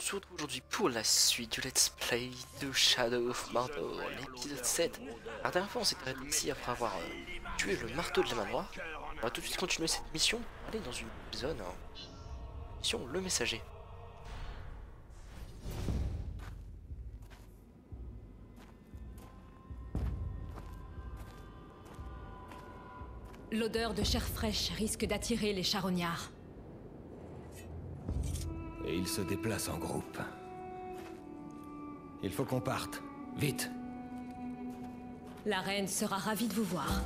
se retrouve aujourd'hui pour la suite du Let's Play de Shadow of Mordor, l'épisode 7. La dernière fois on s'est arrêté ici après avoir tué le marteau de la manoir. On va tout de suite continuer cette mission pour aller dans une zone, mission le messager. L'odeur de chair fraîche risque d'attirer les charognards. Et ils se déplacent en groupe. Il faut qu'on parte. Vite! La reine sera ravie de vous voir.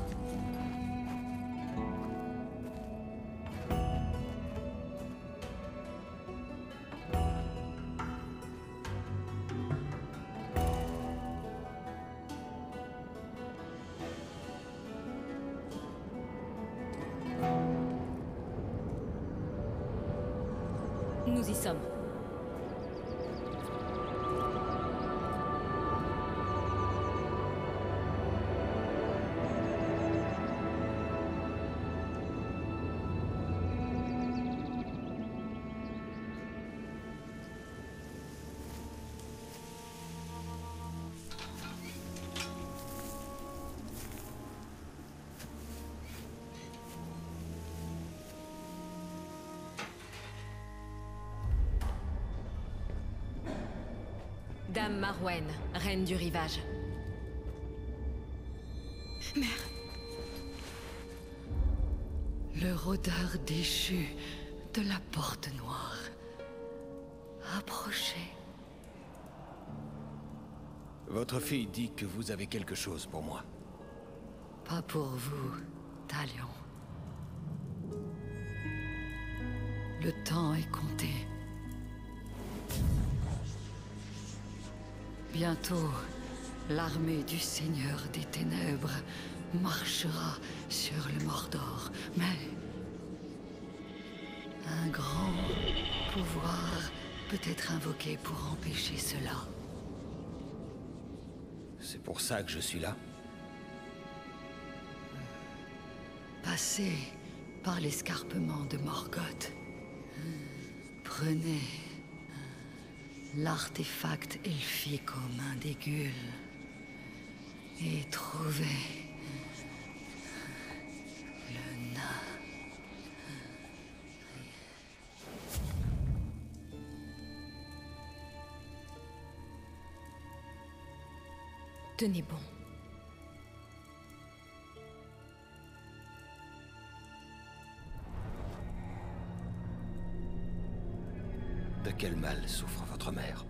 Nous y sommes. Dame Marwen, reine du rivage. Mère. Le rôdeur déchu de la porte noire. Approchez. Votre fille dit que vous avez quelque chose pour moi. Pas pour vous, Talion. Le temps est compté. Bientôt, l'armée du Seigneur des Ténèbres marchera sur le Mordor, mais un grand pouvoir peut être invoqué pour empêcher cela. C'est pour ça que je suis là? Passez par l'escarpement de Morgoth. Prenez l'artefact elfique aux mains des Guls et trouvez le nain. Tenez bon. De quel mal souffre votre mère?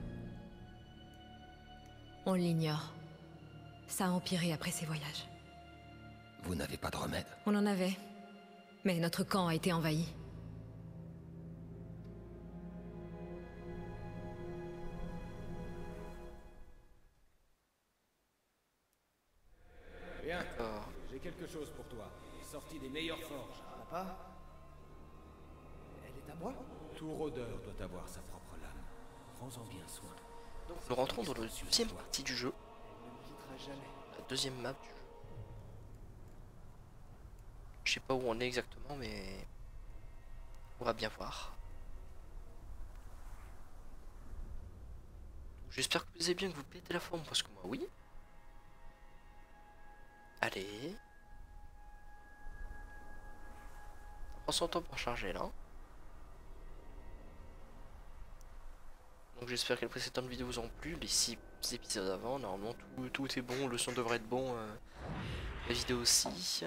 On l'ignore. Ça a empiré après ces voyages. Vous n'avez pas de remède? On en avait. Mais notre camp a été envahi. Bien. J'ai quelque chose pour toi. Sorti des meilleures forges. Papa? Elle est à moi? Tout rôdeur doit avoir sa propre lame. Prends-en bien soin. Donc nous rentrons dans la deuxième partie du jeu, Elle ne me quittera jamais. la deuxième map du jeu. Je sais pas où on est exactement, mais on va bien voir. J'espère que vous avez bien, que vous pétez la forme, parce que moi oui. Allez. On prend son temps pour charger là. Donc j'espère que les précédentes vidéos vous ont plu, les 6 épisodes avant, normalement tout est bon, le son devrait être bon, la vidéo aussi.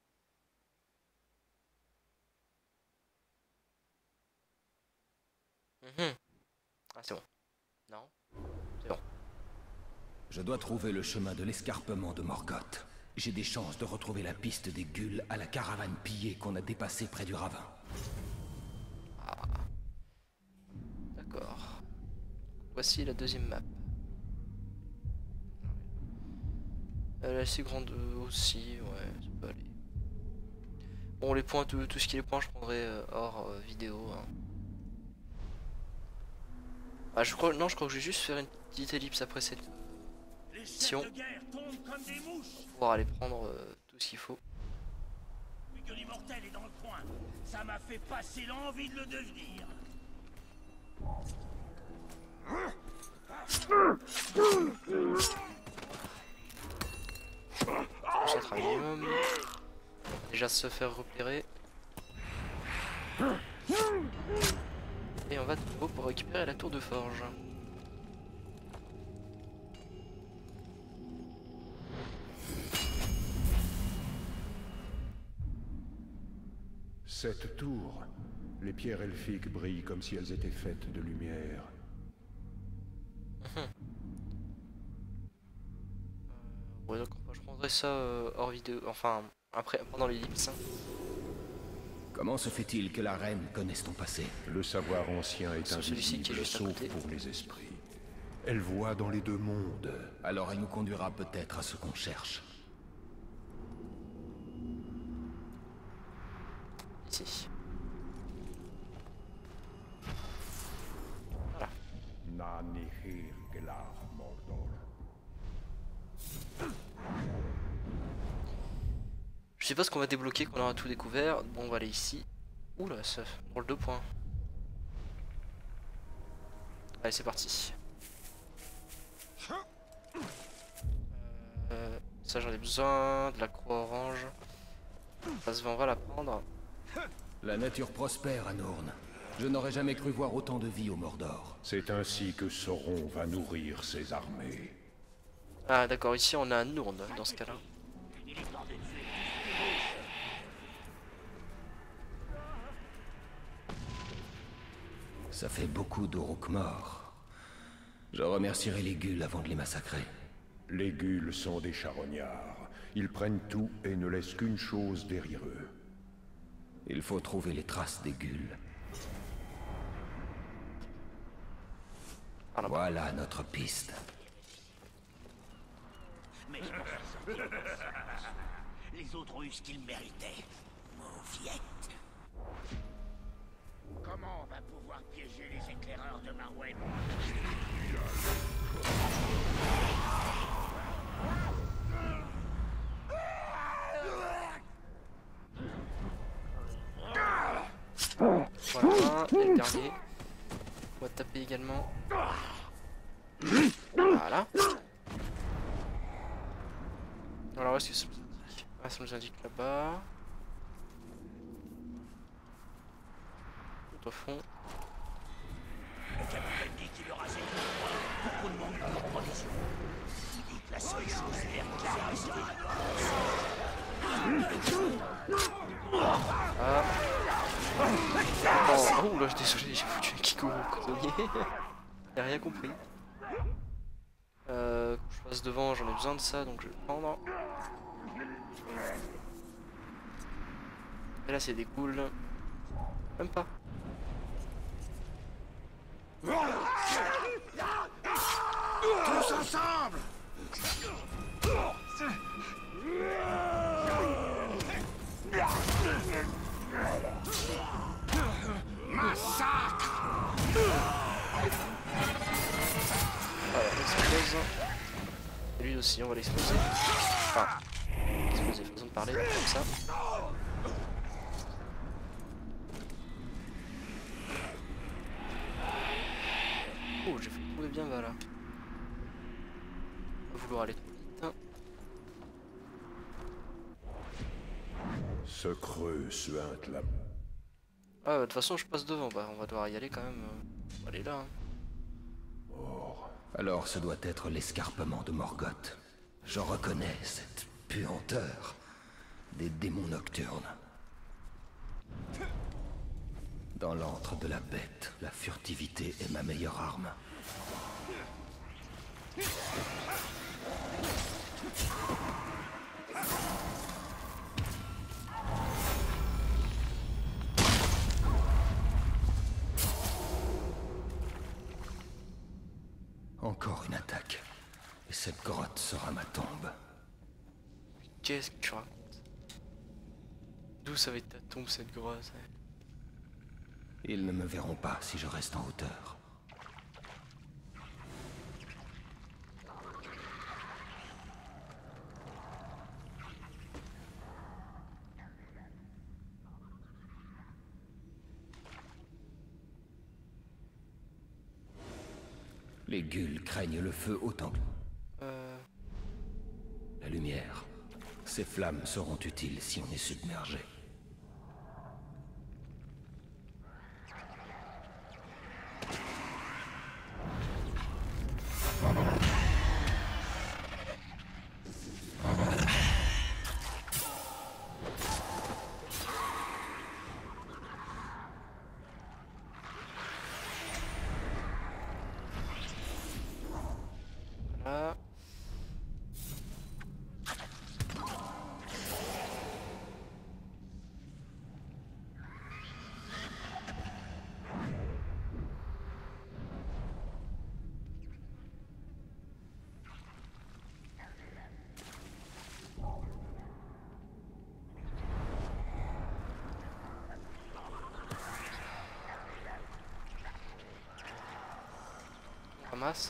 Ah c'est bon. Non. C'est bon. Je dois trouver le chemin de l'escarpement de Morgoth. J'ai des chances de retrouver la piste des Guls à la caravane pillée qu'on a dépassée près du ravin. Ah. D'accord. Voici la deuxième map. Elle est assez grande aussi, ouais, ça peut aller. Bon, les points, tout ce qui est les points, je prendrai hors vidéo. Hein. Ah, je crois que je vais juste faire une petite ellipse après cette mission pour pouvoir aller prendre tout ce qu'il faut. Que l'immortel est dans le coin. Ça m'a fait passer l'envie de le devenir. Concentre un minimum. Déjà se faire repérer. Et on va de nouveau pour récupérer la tour de forge. Cette tour, les pierres elfiques brillent comme si elles étaient faites de lumière. Ouais, donc je prendrai ça hors vidéo, enfin après pendant l'ellipse. Comment se fait-il que la reine connaisse ton passé? Le savoir ancien est C'est celui-ci qui est invisible, juste à sauf côté. pour les esprits. Elle voit dans les deux mondes. Alors elle nous conduira peut-être à ce qu'on cherche. Ici. Voilà. Nanihir Gelar Mordor. Je sais pas ce qu'on va débloquer quand on aura tout découvert. Bon, on va aller ici. Oula, ça drôle de points. Allez, c'est parti. Ça, j'en ai besoin. De la croix orange. Ça se va, on va la prendre. La nature prospère à Nourne. Je n'aurais jamais cru voir autant de vie au Mordor. C'est ainsi que Sauron va nourrir ses armées. Ah, d'accord, ici on a un Nourne dans ce cas-là. Ça fait beaucoup d'Uruk morts. Je remercierai les Guls avant de les massacrer. Les Guls sont des charognards. Ils prennent tout et ne laissent qu'une chose derrière eux. Il faut trouver les traces des Guls. Voilà notre piste. Mais je m'en suis sorti. Les autres ont eu ce qu'ils méritaient. Mauviette. Comment on va pouvoir piéger les éclaireurs de Marwen? Voilà, et le dernier. On va taper également. Voilà. Alors, où est-ce que ça nous indique? Ah, ça nous indique là-bas. Tout au fond. Le capitaine dit qu'il aura ses beaucoup de monde pour provision. Il dit que la seule chose verte qui soit restée. Ah. Oh là, désolé, j'ai foutu un Kiko au cotonnier. Il a rien compris. Que je passe devant, j'en ai besoin de ça, donc je vais le prendre. Et là, c'est des ghouls. Même pas. Tous ensemble! Voilà, on explose. Et lui aussi, on va l'exploser. Enfin, exploser, façon de parler, comme ça. Oh, j'ai fait tout bien bas là. On va vouloir aller trop vite. Ce creux suinte la... Ah, de toute façon, je passe devant. Bah, on va devoir y aller quand même. On va aller là. Hein. Alors ce doit être l'escarpement de Morgoth. Je reconnais cette puanteur des démons nocturnes. Dans l'antre de la bête, la furtivité est ma meilleure arme. Encore une attaque. Et cette grotte sera ma tombe. Qu'est-ce que tu racontes? D'où ça va être ta tombe cette grosse? Ils ne me verront pas si je reste en hauteur. Les Guls craignent le feu autant que la lumière. Ces flammes seront utiles si on est submergé. Voilà. On ramasse.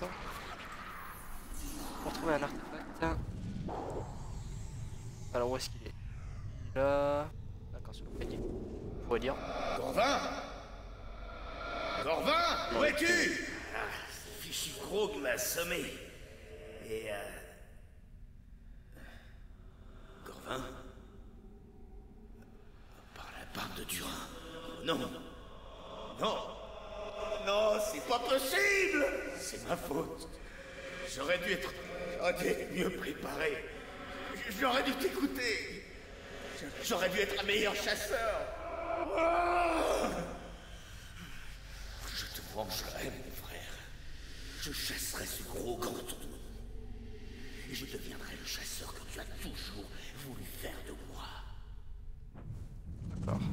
Pour trouver un artefact. Alors où est-ce qu'il est? Là. D'accord, sur le panier. On pourrait dire. Corvin Corvin, où es-tu? Ce fichu gros m'a assommé. Et Corvin? Par la barbe de Durin. Non. Non. Non, c'est pas possible. C'est ma faute. J'aurais dû être mieux préparé. J'aurais dû t'écouter. J'aurais dû être un meilleur chasseur. Je te vengerai, mon frère. Je chasserai ce gros ganton. Et je deviendrai le chasseur que tu as toujours voulu faire de moi. D'accord.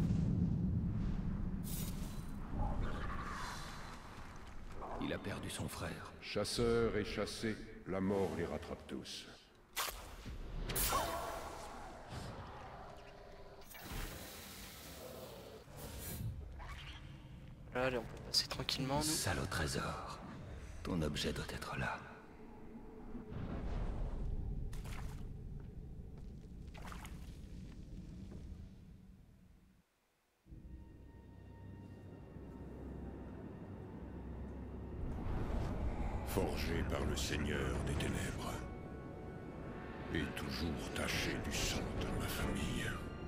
Il a perdu son frère. Chasseurs et chassés, la mort les rattrape tous. Là, allez, on peut passer tranquillement, nous. Salaud trésor. Ton objet doit être là. Forgé par le Seigneur des Ténèbres. Et toujours taché du sang de ma famille.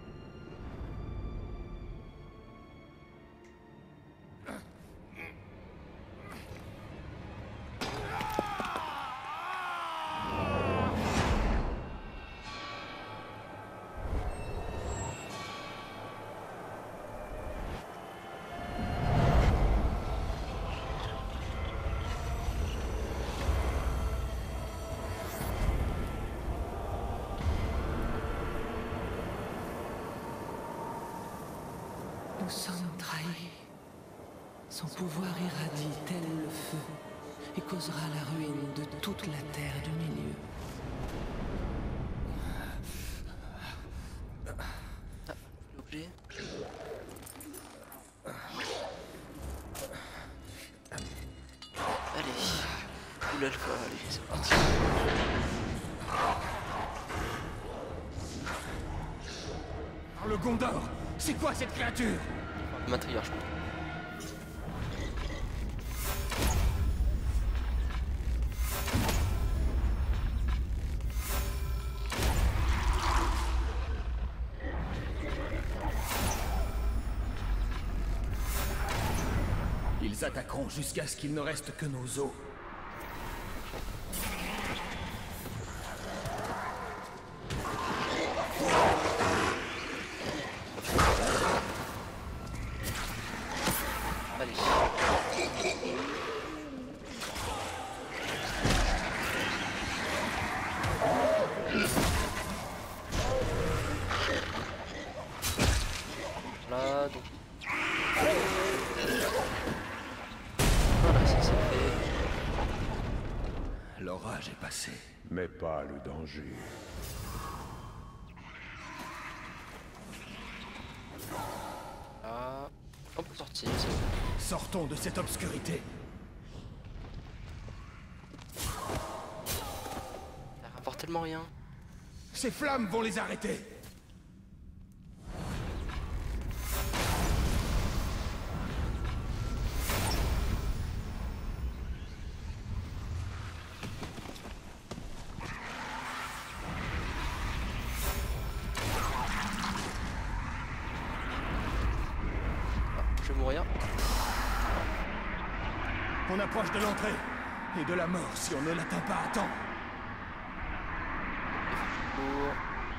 Nous sommes trahis. Son pouvoir irradie tel le feu et causera la ruine de toute la terre du milieu. L'objet. Allez. Oula, allez, c'est parti. Le Gondor! C'est quoi cette créature? Le matriarche, je crois. Ils attaqueront jusqu'à ce qu'il ne reste que nos os. Allez. Là, donc. Voilà, ça c'est fait. L'orage est passé. Mais pas le danger. Là, on peut sortir, c'est bon. Sortons de cette obscurité. Ça rapporte tellement rien. Ces flammes vont les arrêter. On approche de l'entrée. Et de la mort si on ne l'atteint pas à temps. Pour...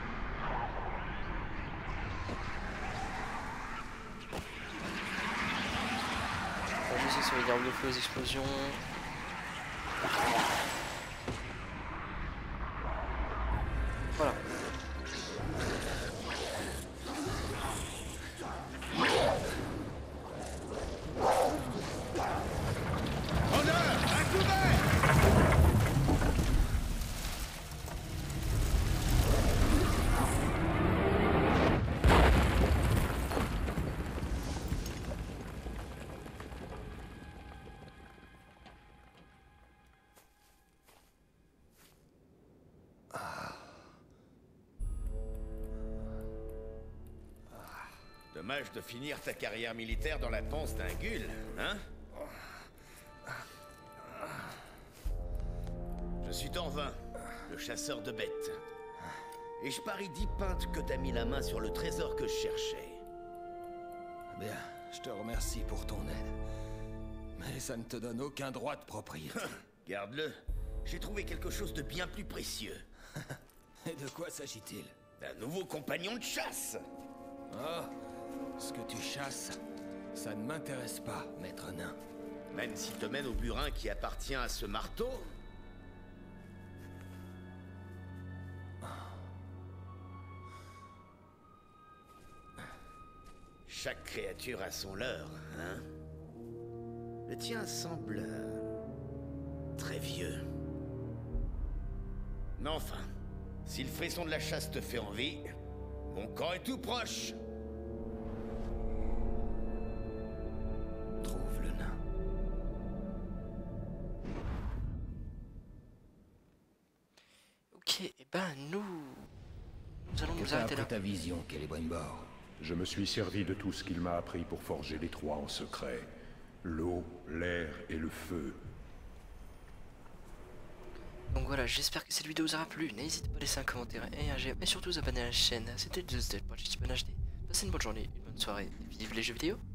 On va juste essayer d'armes de feu aux explosions. Voilà. Dommage de finir ta carrière militaire dans la panse d'un Gull, hein? Je suis Torvin, le chasseur de bêtes. Et je parie 10 pintes que t'as mis la main sur le trésor que je cherchais. Bien, je te remercie pour ton aide. Mais ça ne te donne aucun droit de propriété. Garde-le. J'ai trouvé quelque chose de bien plus précieux. Et de quoi s'agit-il? D'un nouveau compagnon de chasse. Oh, ce que tu chasses, ça ne m'intéresse pas, maître nain. Même s'il te mène au burin qui appartient à ce marteau. Chaque créature a son leurre, hein? Le tien semble... très vieux. Mais enfin, si le frisson de la chasse te fait envie, mon camp est tout proche. Trouve le nain. Ok, et ben nous allons nous arrêter là. Ta vision, Celebrimbor. Je me suis servi de tout ce qu'il m'a appris pour forger les trois en secret. L'eau, l'air et le feu. Donc voilà, j'espère que cette vidéo vous aura plu. N'hésitez pas à laisser un commentaire et un j'aime. Et surtout vous abonner à la chaîne. C'était Just Dead, moi je suis HD. Passez une bonne journée, une bonne soirée. Et vive les jeux vidéo.